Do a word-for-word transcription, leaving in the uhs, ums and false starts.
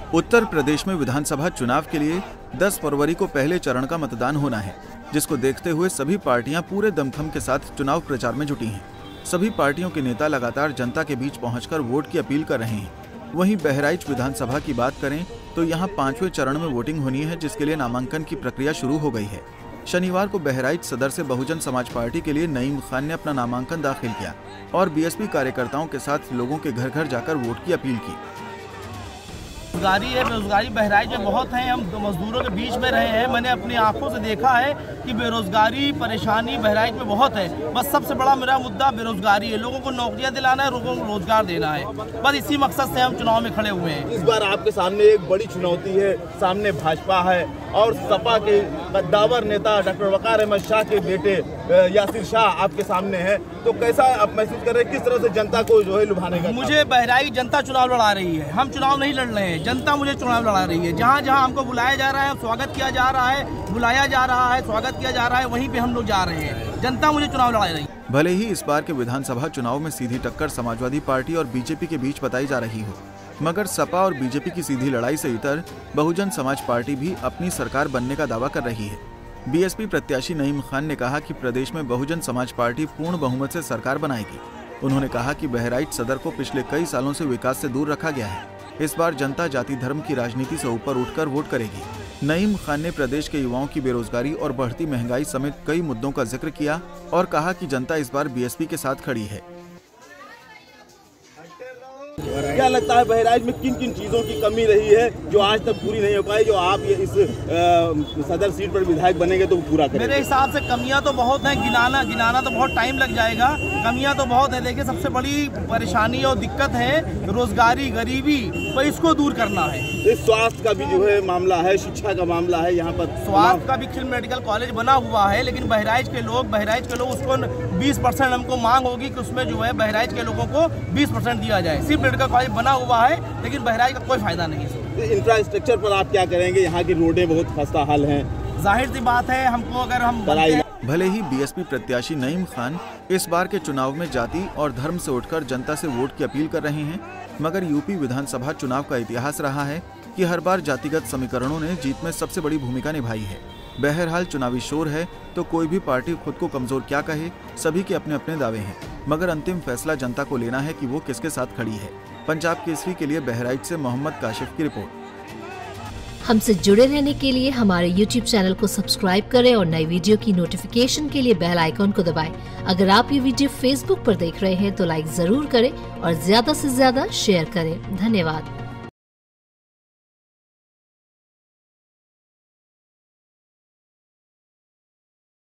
उत्तर प्रदेश में विधानसभा चुनाव के लिए दस फरवरी को पहले चरण का मतदान होना है, जिसको देखते हुए सभी पार्टियां पूरे दमखम के साथ चुनाव प्रचार में जुटी हैं। सभी पार्टियों के नेता लगातार जनता के बीच पहुंचकर वोट की अपील कर रहे हैं। वहीं बहराइच विधानसभा की बात करें तो यहां पांचवें चरण में वोटिंग होनी है, जिसके लिए नामांकन की प्रक्रिया शुरू हो गई है। शनिवार को बहराइच सदर से बहुजन समाज पार्टी के लिए नईम खान ने अपना नामांकन दाखिल किया और बीएसपी कार्यकर्ताओं के साथ लोगों के घर घर जाकर वोट की अपील की। बेरोजगारी है, बेरोजगारी बहराइच में बहुत है। हम मजदूरों के बीच में रहे हैं, मैंने अपनी आंखों से देखा है कि बेरोजगारी परेशानी बहराइच में बहुत है। बस सबसे बड़ा मेरा मुद्दा बेरोजगारी है। लोगों को नौकरियां दिलाना है, लोगों को रोजगार देना है। बस इसी मकसद से हम चुनाव में खड़े हुए हैं। इस बार आपके सामने एक बड़ी चुनौती है, सामने भाजपा है और सपा के कद्दावर नेता डॉक्टर वकार अहमद शाह के बेटे यासिर शाह आपके सामने है। तो कैसा आप महसूस कर रहे हैं, किस तरह से जनता को जो है लुभाने का? मुझे बहराइच जनता चुनाव लड़ा रही है, हम चुनाव नहीं लड़ रहे हैं, जनता मुझे चुनाव लड़ा रही है। जहाँ जहाँ हमको बुलाया जा रहा है, स्वागत किया जा रहा है, बुलाया जा रहा है, स्वागत किया जा रहा है, वहीं पे हम लोग जा रहे हैं। जनता मुझे चुनाव लड़ा रही है। भले ही इस बार के विधानसभा चुनाव में सीधी टक्कर समाजवादी पार्टी और बीजेपी के बीच बताई जा रही हो, मगर सपा और बीजेपी की सीधी लड़ाई से इतर बहुजन समाज पार्टी भी अपनी सरकार बनने का दावा कर रही है। बीएसपी प्रत्याशी नईम खान ने कहा कि प्रदेश में बहुजन समाज पार्टी पूर्ण बहुमत से सरकार बनाएगी। उन्होंने कहा कि बहराइच सदर को पिछले कई सालों से विकास से दूर रखा गया है। इस बार जनता जाति धर्म की राजनीति से ऊपर उठकर वोट करेगी। नईम खान ने प्रदेश के युवाओं की बेरोजगारी और बढ़ती महंगाई समेत कई मुद्दों का जिक्र किया और कहा कि जनता इस बार बीएसपी के साथ खड़ी है। क्या लगता है बहराइच में किन किन चीजों की कमी रही है जो आज तक पूरी नहीं हो पाई, जो आप ये इस आ, सदर सीट पर विधायक बनेंगे तो पूरा करेंगे? मेरे हिसाब से कमियां तो बहुत हैं, गिनाना गिनाना तो बहुत टाइम लग जाएगा। कमियां तो बहुत है। देखिए, सबसे बड़ी परेशानी और दिक्कत है रोजगारी, गरीबी, तो इसको दूर करना है। इस स्वास्थ्य का भी जो है मामला है, शिक्षा का मामला है। यहाँ पर स्वास्थ्य का भी खिल मेडिकल कॉलेज बना हुआ है, लेकिन बहराइच के लोग बहराइच के लोग उसको बीस परसेंट हमको मांग होगी कि उसमें जो है बहराइच के लोगों को बीस परसेंट दिया जाए। सिर्फ मेडिकल कॉलेज बना हुआ है, लेकिन बहराइच का कोई फायदा नहीं है। इंफ्रास्ट्रक्चर पर आप क्या करेंगे? यहाँ की रोडें बहुत खस्ता हाल हैं। जाहिर सी बात है, हमको अगर हम भले ही बीएसपी प्रत्याशी नईम खान इस बार के चुनाव में जाति और धर्म से उठकर जनता से वोट की अपील कर रहे हैं, मगर यूपी विधानसभा चुनाव का इतिहास रहा है कि हर बार जातिगत समीकरणों ने जीत में सबसे बड़ी भूमिका निभाई है। बहरहाल चुनावी शोर है तो कोई भी पार्टी खुद को कमजोर क्या कहे, सभी के अपने अपने दावे हैं, मगर अंतिम फैसला जनता को लेना है कि वो किसके साथ खड़ी है। पंजाब केसरी के लिए बहराइच से मोहम्मद काशिफ की रिपोर्ट। हमसे जुड़े रहने के लिए हमारे यूट्यूब चैनल को सब्सक्राइब करें और नई वीडियो की नोटिफिकेशन के लिए बेल आइकॉन को दबाएं। अगर आप ये वीडियो फेसबुक पर देख रहे हैं तो लाइक जरूर करें और ज्यादा से ज्यादा शेयर करें। धन्यवाद।